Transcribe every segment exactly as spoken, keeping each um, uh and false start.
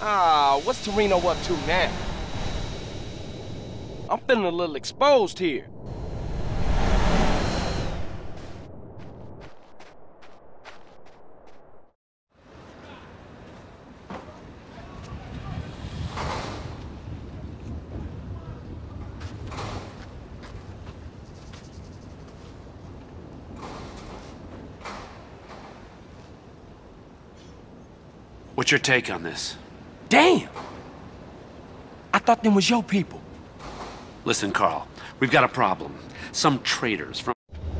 Ah, what's Toreno up to now? I'm feeling a little exposed here. What's your take on this? Damn! I thought them was your people. Listen, Carl, we've got a problem. Some traitors from...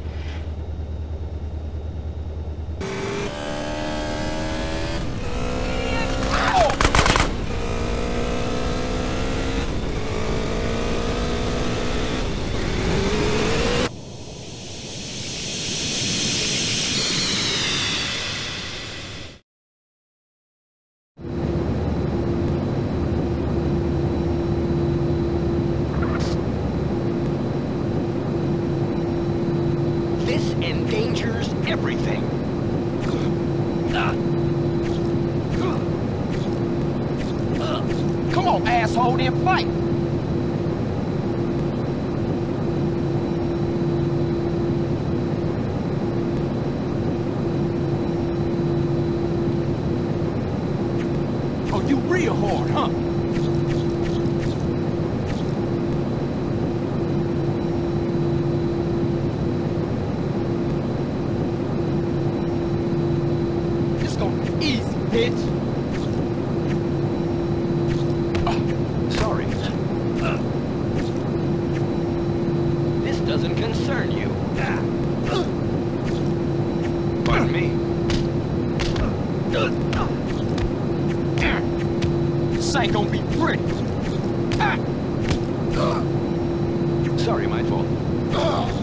This endangers everything. Come on, asshole, then fight! Oh, you real hard, huh? This gonna be easy, bitch. Sorry. This doesn't concern you. Pardon me. This ain't gonna be pretty. Sorry, my fault.